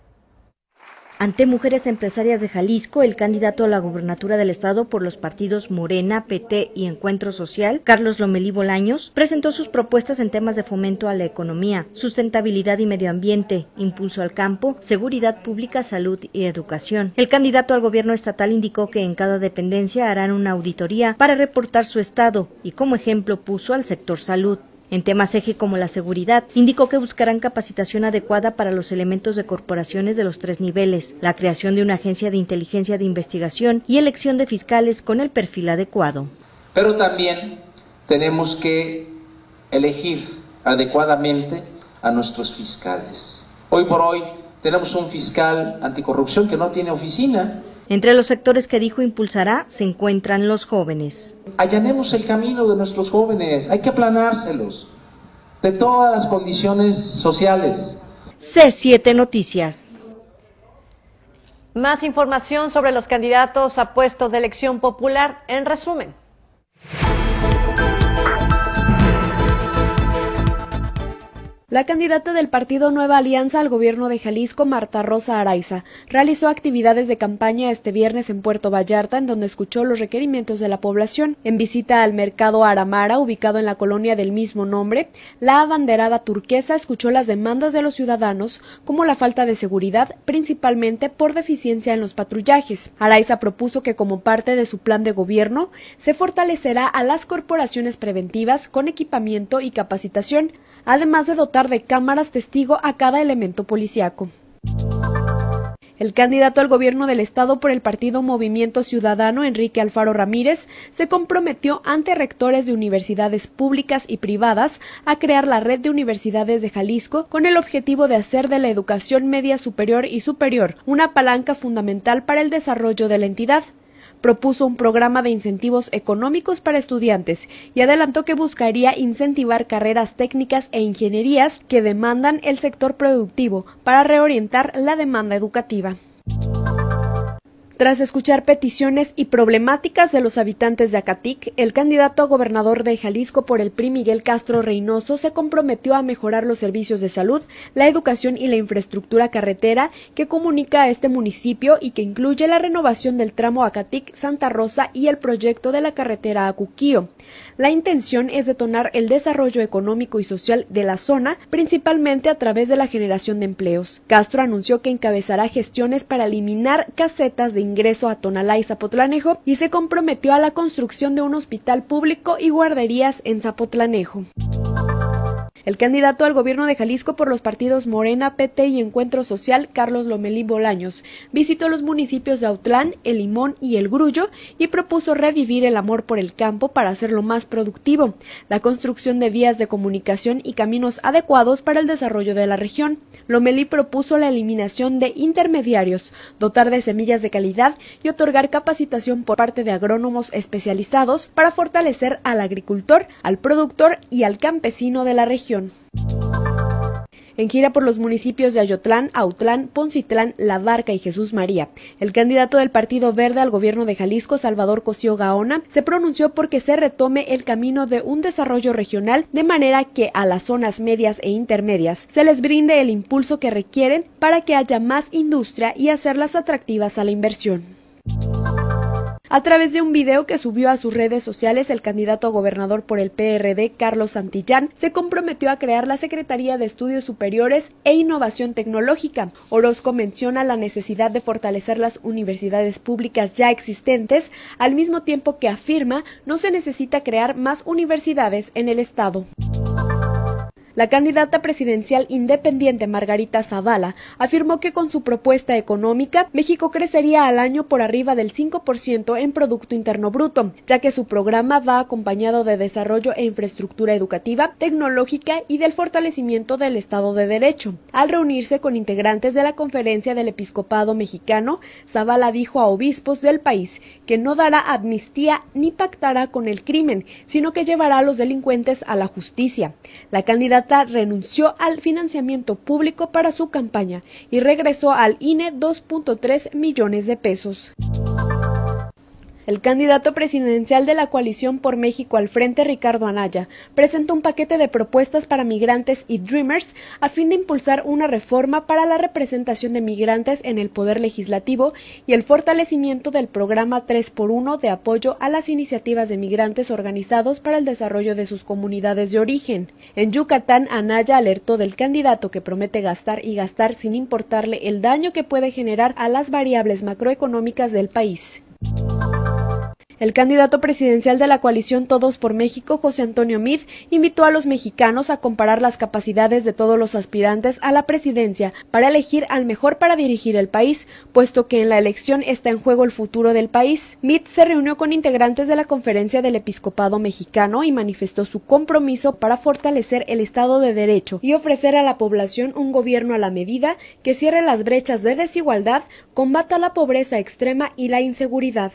Ante Mujeres Empresarias de Jalisco, el candidato a la gubernatura del estado por los partidos Morena, P T y Encuentro Social, Carlos Lomelí Bolaños, presentó sus propuestas en temas de fomento a la economía, sustentabilidad y medio ambiente, impulso al campo, seguridad pública, salud y educación. El candidato al gobierno estatal indicó que en cada dependencia harán una auditoría para reportar su estado y como ejemplo puso al sector salud. En temas eje como la seguridad, indicó que buscarán capacitación adecuada para los elementos de corporaciones de los tres niveles, la creación de una agencia de inteligencia de investigación y elección de fiscales con el perfil adecuado.
Pero también tenemos que elegir adecuadamente a nuestros fiscales. Hoy por hoy tenemos un fiscal anticorrupción que no tiene oficina.
Entre los sectores que dijo impulsará se encuentran los jóvenes.
Allanemos el camino de nuestros jóvenes, hay que aplanárselos, de todas las condiciones sociales.
C siete Noticias.
Más información sobre los candidatos a puestos de elección popular en resumen.
La candidata del partido Nueva Alianza al gobierno de Jalisco, Marta Rosa Araiza, realizó actividades de campaña este viernes en Puerto Vallarta, en donde escuchó los requerimientos de la población. En visita al mercado Aramara, ubicado en la colonia del mismo nombre, la abanderada turquesa escuchó las demandas de los ciudadanos, como la falta de seguridad, principalmente por deficiencia en los patrullajes. Araiza propuso que como parte de su plan de gobierno, se fortalecerá a las corporaciones preventivas con equipamiento y capacitación, además de dotar de cámaras testigo a cada elemento policiaco. El candidato al gobierno del estado por el partido Movimiento Ciudadano, Enrique Alfaro Ramírez, se comprometió ante rectores de universidades públicas y privadas a crear la red de universidades de Jalisco con el objetivo de hacer de la educación media superior y superior una palanca fundamental para el desarrollo de la entidad. Propuso un programa de incentivos económicos para estudiantes y adelantó que buscaría incentivar carreras técnicas e ingenierías que demandan el sector productivo para reorientar la demanda educativa. Tras escuchar peticiones y problemáticas de los habitantes de Acatic, el candidato a gobernador de Jalisco por el P R I, Miguel Castro Reynoso, se comprometió a mejorar los servicios de salud, la educación y la infraestructura carretera que comunica a este municipio y que incluye la renovación del tramo Acatic-Santa Rosa y el proyecto de la carretera a Cuquío. La intención es detonar el desarrollo económico y social de la zona, principalmente a través de la generación de empleos. Castro anunció que encabezará gestiones para eliminar casetas de ingreso a Tonalá y Zapotlanejo y se comprometió a la construcción de un hospital público y guarderías en Zapotlanejo. El candidato al gobierno de Jalisco por los partidos Morena, P T y Encuentro Social, Carlos Lomelí Bolaños, visitó los municipios de Autlán, El Limón y El Grullo y propuso revivir el amor por el campo para hacerlo más productivo, la construcción de vías de comunicación y caminos adecuados para el desarrollo de la región. Lomelí propuso la eliminación de intermediarios, dotar de semillas de calidad y otorgar capacitación por parte de agrónomos especializados para fortalecer al agricultor, al productor y al campesino de la región. En gira por los municipios de Ayotlán, Autlán, Poncitlán, La Barca y Jesús María, el candidato del Partido Verde al gobierno de Jalisco, Salvador Cosío Gaona, se pronunció porque se retome el camino de un desarrollo regional de manera que a las zonas medias e intermedias se les brinde el impulso que requieren para que haya más industria y hacerlas atractivas a la inversión. A través de un video que subió a sus redes sociales, el candidato a gobernador por el P R D, Carlos Santillán, se comprometió a crear la Secretaría de Estudios Superiores e Innovación Tecnológica. Orozco menciona la necesidad de fortalecer las universidades públicas ya existentes, al mismo tiempo que afirma no se necesita crear más universidades en el estado. La candidata presidencial independiente Margarita Zavala afirmó que con su propuesta económica, México crecería al año por arriba del cinco por ciento en Producto Interno Bruto, ya que su programa va acompañado de desarrollo e infraestructura educativa, tecnológica y del fortalecimiento del Estado de Derecho. Al reunirse con integrantes de la Conferencia del Episcopado Mexicano, Zavala dijo a obispos del país que no dará amnistía ni pactará con el crimen, sino que llevará a los delincuentes a la justicia. La candidata renunció al financiamiento público para su campaña y regresó al I N E dos punto tres millones de pesos. El candidato presidencial de la Coalición por México al Frente, Ricardo Anaya, presentó un paquete de propuestas para migrantes y Dreamers a fin de impulsar una reforma para la representación de migrantes en el Poder Legislativo y el fortalecimiento del programa tres por uno de apoyo a las iniciativas de migrantes organizados para el desarrollo de sus comunidades de origen. En Yucatán, Anaya alertó del candidato que promete gastar y gastar sin importarle el daño que puede generar a las variables macroeconómicas del país. El candidato presidencial de la coalición Todos por México, José Antonio Meade, invitó a los mexicanos a comparar las capacidades de todos los aspirantes a la presidencia para elegir al mejor para dirigir el país, puesto que en la elección está en juego el futuro del país. Meade se reunió con integrantes de la Conferencia del Episcopado Mexicano y manifestó su compromiso para fortalecer el Estado de Derecho y ofrecer a la población un gobierno a la medida que cierre las brechas de desigualdad, combata la pobreza extrema y la inseguridad.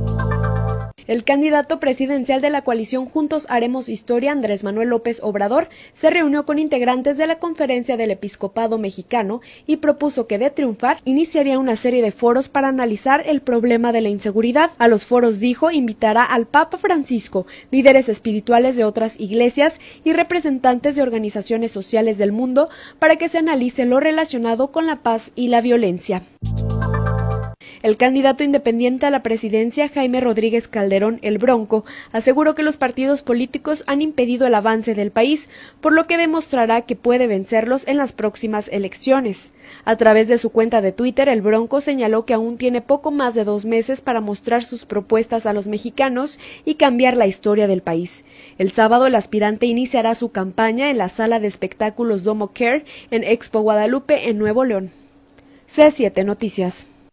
El candidato presidencial de la coalición Juntos Haremos Historia, Andrés Manuel López Obrador, se reunió con integrantes de la Conferencia del Episcopado Mexicano y propuso que de triunfar iniciaría una serie de foros para analizar el problema de la inseguridad. A los foros, dijo, invitará al Papa Francisco, líderes espirituales de otras iglesias y representantes de organizaciones sociales del mundo para que se analice lo relacionado con la paz y la violencia. El candidato independiente a la presidencia, Jaime Rodríguez Calderón, el Bronco, aseguró que los partidos políticos han impedido el avance del país, por lo que demostrará que puede vencerlos en las próximas elecciones. A través de su cuenta de Twitter, el Bronco señaló que aún tiene poco más de dos meses para mostrar sus propuestas a los mexicanos y cambiar la historia del país. El sábado, el aspirante iniciará su campaña en la sala de espectáculos Domo Care en Expo Guadalupe, en Nuevo León. C siete Noticias.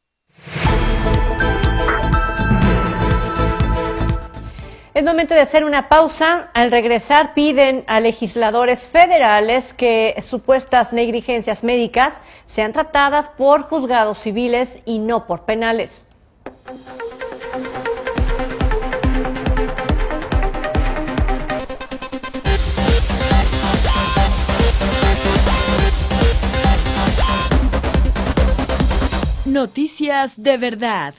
Es momento de hacer una pausa. Al regresar piden a legisladores federales que supuestas negligencias médicas sean tratadas por juzgados civiles y no por penales.
Noticias de verdad.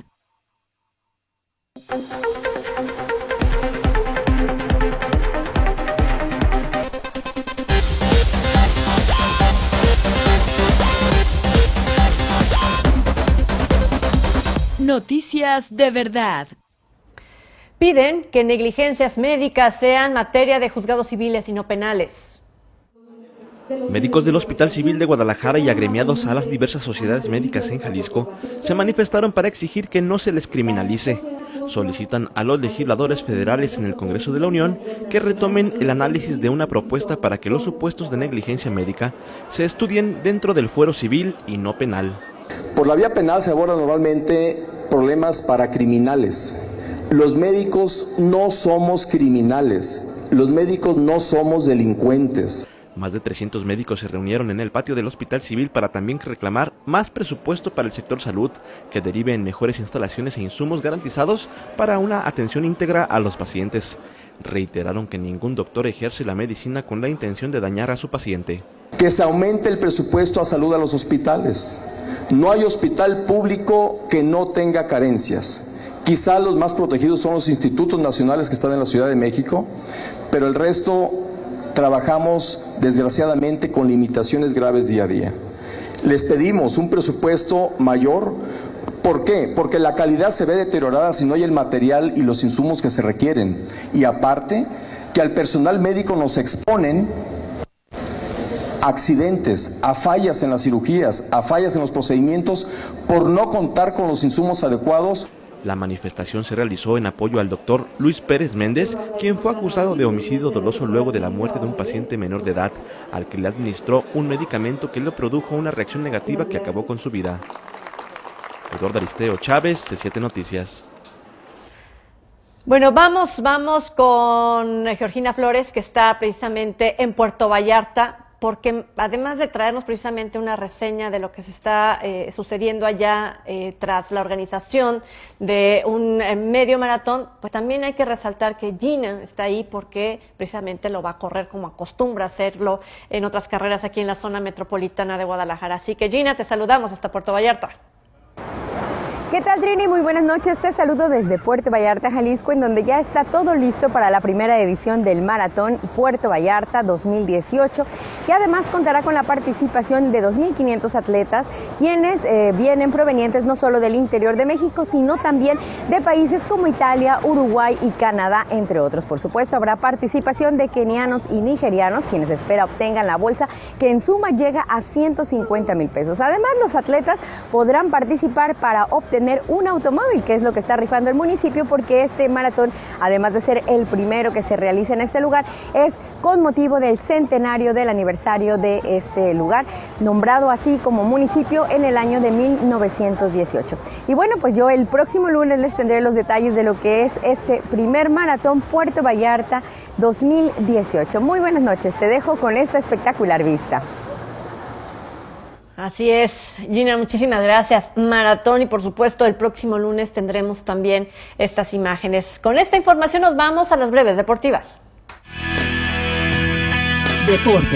Noticias de verdad.
piden que negligencias médicas sean materia de juzgados civiles y no penales.
Médicos del Hospital Civil de Guadalajara y agremiados a las diversas sociedades médicas en Jalisco se manifestaron para exigir que no se les criminalice. Solicitan a los legisladores federales en el Congreso de la Unión que retomen el análisis de una propuesta para que los supuestos de negligencia médica se estudien dentro del fuero civil y no penal.
Por la vía penal se abordan normalmente problemas paracriminales. Los médicos no somos criminales, los médicos no somos delincuentes.
Más de trescientos médicos se reunieron en el patio del Hospital Civil para también reclamar más presupuesto para el sector salud, que derive en mejores instalaciones e insumos garantizados para una atención íntegra a los pacientes. Reiteraron que ningún doctor ejerce la medicina con la intención de dañar a su paciente.
Que se aumente el presupuesto a salud a los hospitales. No hay hospital público que no tenga carencias. Quizá los más protegidos son los institutos nacionales que están en la Ciudad de México, pero el resto trabajamos desgraciadamente con limitaciones graves día a día. Les pedimos un presupuesto mayor. ¿Por qué? Porque la calidad se ve deteriorada si no hay el material y los insumos que se requieren. Y aparte, que al personal médico nos exponen a accidentes, a fallas en las cirugías, a fallas en los procedimientos por no contar con los insumos adecuados.
La manifestación se realizó en apoyo al doctor Luis Pérez Méndez, quien fue acusado de homicidio doloso luego de la muerte de un paciente menor de edad, al que le administró un medicamento que le produjo una reacción negativa que acabó con su vida. Eduardo Aristeo Chávez, C siete Noticias.
Bueno, vamos, vamos con Georgina Flores, que está precisamente en Puerto Vallarta, porque además de traernos precisamente una reseña de lo que se está eh, sucediendo allá eh, tras la organización de un eh, medio maratón, pues también hay que resaltar que Gina está ahí porque precisamente lo va a correr como acostumbra hacerlo en otras carreras aquí en la zona metropolitana de Guadalajara. Así que Gina, te saludamos hasta Puerto Vallarta.
¿Qué tal, Trini? Muy buenas noches. Te saludo desde Puerto Vallarta, Jalisco, en donde ya está todo listo para la primera edición del Maratón Puerto Vallarta dos mil dieciocho, que además contará con la participación de dos mil quinientos atletas, quienes eh, vienen provenientes no solo del interior de México, sino también de países como Italia, Uruguay y Canadá, entre otros. Por supuesto, habrá participación de kenianos y nigerianos, quienes espera obtengan la bolsa, que en suma llega a ciento cincuenta mil pesos. Además, los atletas podrán participar para obtener un automóvil, que es lo que está rifando el municipio, porque este maratón, además de ser el primero que se realiza en este lugar, es con motivo del centenario del aniversario de este lugar, nombrado así como municipio en el año de mil novecientos dieciocho. Y bueno, pues yo el próximo lunes les tendré los detalles de lo que es este primer maratón Puerto Vallarta dos mil dieciocho. Muy buenas noches, te dejo con esta espectacular vista.
Así es, Gina, muchísimas gracias. Maratón, y por supuesto el próximo lunes tendremos también estas imágenes. Con esta información nos vamos a las breves deportivas.
Deportes.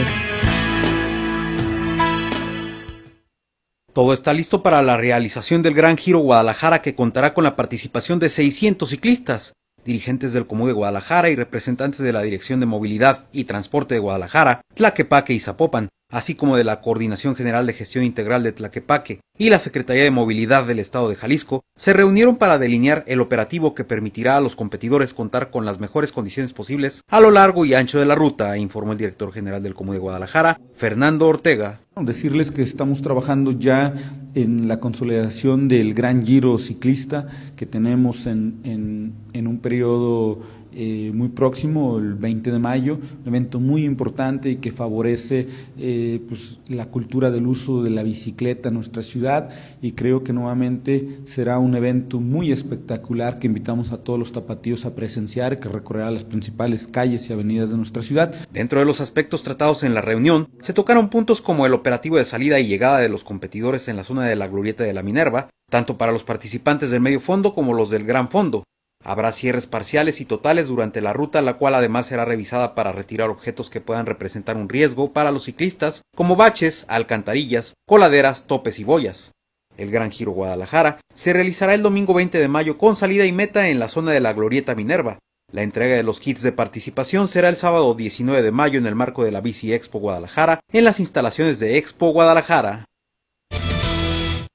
Todo está listo para la realización del Gran Giro Guadalajara, que contará con la participación de seiscientos ciclistas. Dirigentes del Comú de Guadalajara y representantes de la Dirección de Movilidad y Transporte de Guadalajara, Tlaquepaque y Zapopan, así como de la Coordinación General de Gestión Integral de Tlaquepaque y la Secretaría de Movilidad del Estado de Jalisco, se reunieron para delinear el operativo que permitirá a los competidores contar con las mejores condiciones posibles a lo largo y ancho de la ruta, informó el director general del Comú de Guadalajara, Fernando Ortega.
Decirles que estamos trabajando ya en la consolidación del Gran Giro Ciclista que tenemos en, en, en un periodo eh, muy próximo, el veinte de mayo, un evento muy importante y que favorece eh, pues, la cultura del uso de la bicicleta en nuestra ciudad, y creo que nuevamente será un evento muy espectacular que invitamos a todos los tapatíos a presenciar, que recorrerá las principales calles y avenidas de nuestra ciudad.
Dentro de los aspectos tratados en la reunión, se tocaron puntos como el operativo de salida y llegada de los competidores en la zona de la Glorieta de la Minerva, tanto para los participantes del medio fondo como los del gran fondo. Habrá cierres parciales y totales durante la ruta, la cual además será revisada para retirar objetos que puedan representar un riesgo para los ciclistas, como baches, alcantarillas, coladeras, topes y boyas. El Gran Giro Guadalajara se realizará el domingo veinte de mayo con salida y meta en la zona de la Glorieta Minerva. La entrega de los kits de participación será el sábado diecinueve de mayo en el marco de la Bici Expo Guadalajara, en las instalaciones de Expo Guadalajara.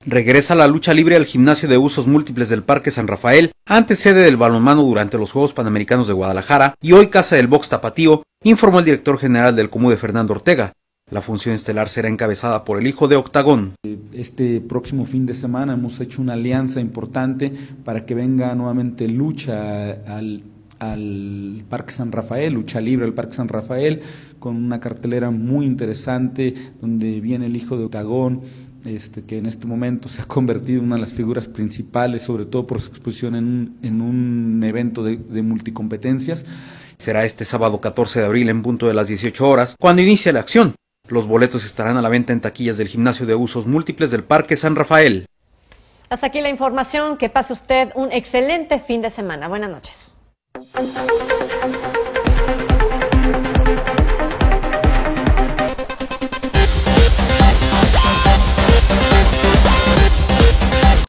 Regresa la lucha libre al gimnasio de usos múltiples del Parque San Rafael, antes sede del balonmano durante los Juegos Panamericanos de Guadalajara y hoy casa del box tapatío, informó el director general del COMUDE, Fernando Ortega. La función estelar será encabezada por el hijo de Octagón.
Este próximo fin de semana hemos hecho una alianza importante para que venga nuevamente lucha al, al Parque San Rafael, lucha libre al Parque San Rafael, con una cartelera muy interesante donde viene el hijo de Octagón, Este, que en este momento se ha convertido en una de las figuras principales, sobre todo por su exposición en un, en un evento de, de multicompetencias.
Será este sábado catorce de abril en punto de las dieciocho horas, cuando inicie la acción. Los boletos estarán a la venta en taquillas del gimnasio de usos múltiples del Parque San Rafael.
Hasta aquí la información. Que pase usted un excelente fin de semana. Buenas noches.